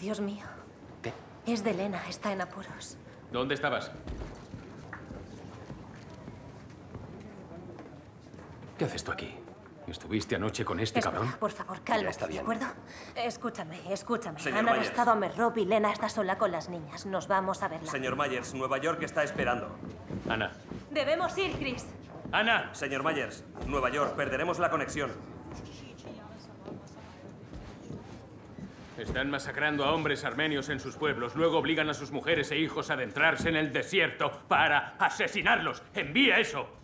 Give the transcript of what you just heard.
Dios mío. ¿Qué? Es de Lena, está en apuros. ¿Dónde estabas? ¿Qué haces tú aquí? ¿Estuviste anoche con este Espera, cabrón? por favor, cálmate, está bien. ¿de acuerdo? Escúchame. Señor Han Myers. arrestado a Merrob y Lena está sola con las niñas. Nos vamos a verla. Señor Myers, Nueva York está esperando. Ana. Debemos ir, Chris. ¡Ana! Señor Myers, Nueva York, perderemos la conexión. Están masacrando a hombres armenios en sus pueblos. Luego obligan a sus mujeres e hijos a adentrarse en el desierto para asesinarlos. ¡Envía eso!